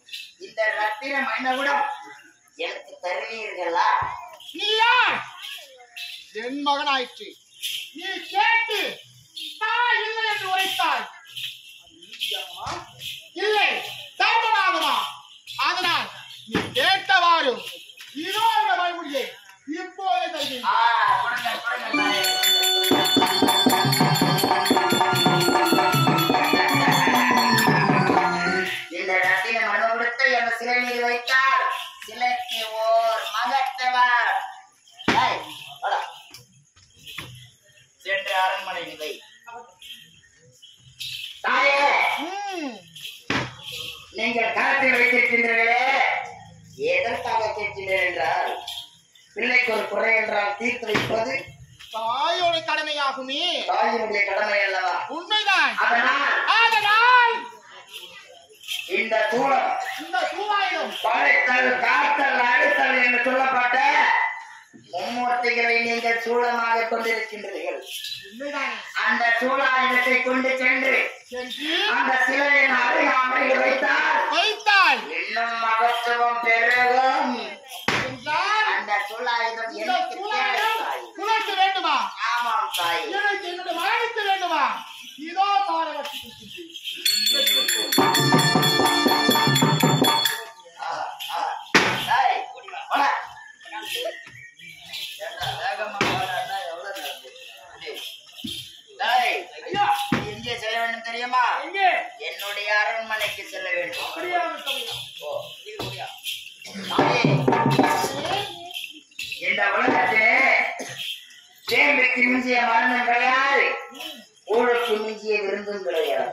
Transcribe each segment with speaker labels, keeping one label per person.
Speaker 1: இந்த ரத்தின மணிமகுடம் எனக்கு தருவீர்களா?
Speaker 2: இல்ல, என் மகன் ஆயிற்று. நீ கேட்டு நான் இல்லை என்று உரைத்தாய். இல்லை, தர்மநாதமா. அதனால் நீ கேட்டவாறு இதோ இந்த மறுமொழியை இப்போதே தருகிறேன்.
Speaker 1: இந்த ரத்தின மணிமகுடத்தை என் சிலை மீது வைத்தால் சிலைக்கு ஓர் மகத்தவர் சென்று அரண்மனை வை. தாயே, நீங்கள் கரத்தில் வைத்திருக்கின்றீர்களே, எதற்காக கேட்கிறேன் என்றால், பிள்ளைக்கு ஒரு குறை என்றால் தீர்த்து வைப்பது
Speaker 2: தாயோட கடமையாகுமே.
Speaker 1: தாயினுடைய கடமை அல்லவா?
Speaker 2: உண்மைதான்.
Speaker 1: அதனால் இந்த சூழல்,
Speaker 2: இந்த சூழாயுதம்
Speaker 1: படைத்தல், காத்தல், அடுத்தல் என்று சொல்லப்பட்ட மும்மூர்த்திகளை நீங்கள் சூழமாக கொண்டிருக்கின்றீர்கள். அந்த சூழாயுதத்தை கொண்டு சென்று அந்த சிலையின் அருகாமையில் வைத்தால் இன்னும் மகத்துவம் பெருகும். அந்த சூழாயுதம் எனக்கு
Speaker 2: உனக்கு வேண்டுமா?
Speaker 1: ஆமாம் தாய்.
Speaker 2: எனக்கு என்னுடைய மகனுக்கு வேண்டுமா? இதோ பாரவற்றி
Speaker 1: எங்கே செல்ல வேண்டும் தெரியுமா? என்னுடைய அரண்மனைக்கு செல்ல வேண்டும். இந்த உலகத்திலே தேம்பிக்கு மிஞ்சிய மருந்தும் கிடையாது, ஊழலுக்கு மிஞ்சிய விருந்தும் கிடையாது.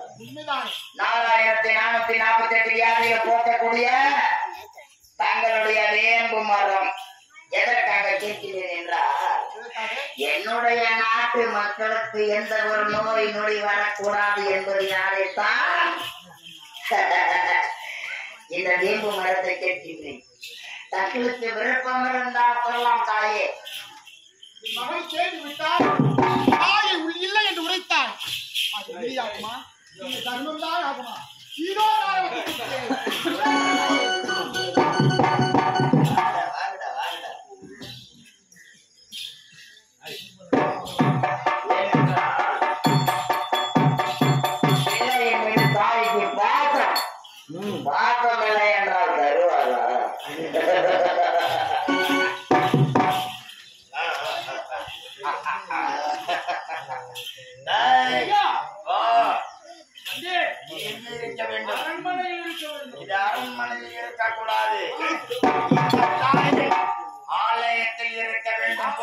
Speaker 1: 4448 வியாதியை போக்கக்கூடிய தங்களுடைய வேம்பு மரம் எதற்காக கேட்கிறேன் என்றால், என்னுடைய நாட்டு மக்களுக்கு எந்த ஒரு நோய் நொடி வரக்கூடாது என்பதைத்தான் இந்த வேம்பு மரத்தை கேட்கிறேன். தங்களுக்கு விருப்பம் இருந்தால் சொல்லலாம் தாயே.
Speaker 2: மகன் கேட்டுவிட்டால் தாயை இல்லை என்று உரைத்தாய். அது வெளியாகுமா? தர்மம் தான் ஆகுமா? இதோ
Speaker 1: தாய்க்கு பாக்கம் இல்லை என்றால் தருவாரா? அரண்மனையில் இருக்கக்கூடாது, ஆலயத்தில் இருக்க வேண்டும்.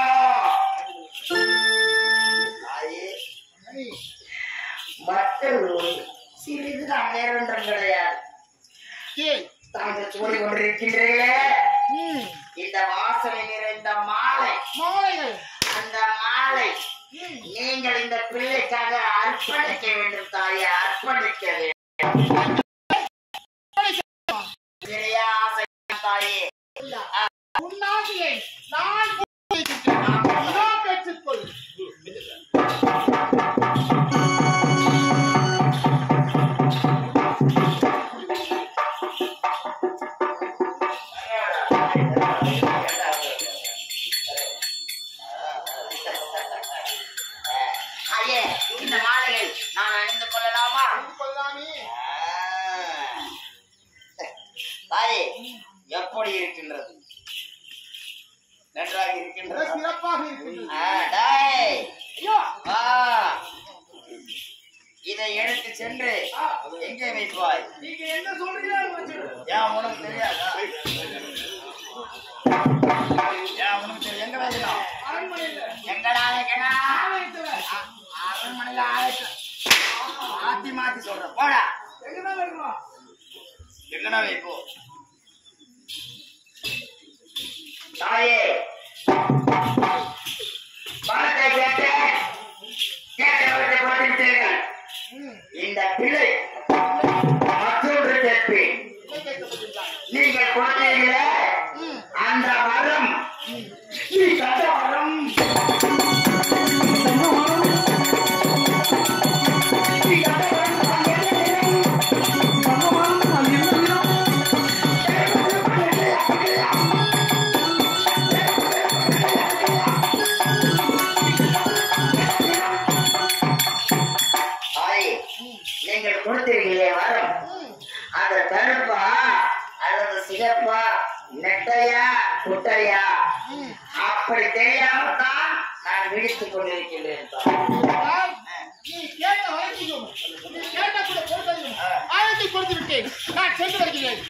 Speaker 1: மக்கள் சிறிது நேரம் கிடையாது. தாங்கள் சூடி கொண்டிருக்கின்றீர்களே, இந்த வாசனை நிறைந்த மாலைகள், அந்த மாலை நீங்கள் இந்த பிள்ளைக்காக அர்ப்பணிக்க வேண்டும் தாயை, அர்ப்பணிக்க வேண்டும். ஆசை தாயே,
Speaker 2: உன்னாசியை நான் பெற்றுக்கொள்.
Speaker 1: இந்த மாலையை நான் அணிந்து கொள்ளலாமா? தாயே, எப்படி இருக்கின்றது? நன்றாக இருக்கின்றது,
Speaker 2: சிறப்பாக இருக்கின்றது.
Speaker 1: இதை எடுத்து சென்று எங்கே வைப்பாய்?
Speaker 2: நீங்க என்ன சொல்றீங்க?
Speaker 1: ஏன் உனக்கு தெரியாதா? ஏன் உனக்கு தெரியும்? எங்க வைக்கலாம்? எங்கடா வைக்கணும்? அரண்மனையில மாத்தி மாத்தி சொல்றேன். போடா,
Speaker 2: எங்கதான் வைக்கணும்?
Speaker 1: எங்கடா வைப்போ? தாயே, பணத்தை கேட்டவற்றை கொடுத்திருக்கிறீர்கள். இந்த பிள்ளை மற்றொன்று கேட்பேன். நீங்கள் கொடுத்தீர்களே அந்த வரம், அந்த வரம் கருப்பா அல்லது சிகப்பா நெட்டையா குட்டையா அப்படி தெரியாம தான் நான் விழித்துக் கொண்டிருக்கின்றேன்.
Speaker 2: நீ கேட்ட வரைக்கும் நீ கேட்ட கூட பொறுத்தது ஆயத்தை கொடுத்து விட்டேன். நான் சென்று வருகிறேன்.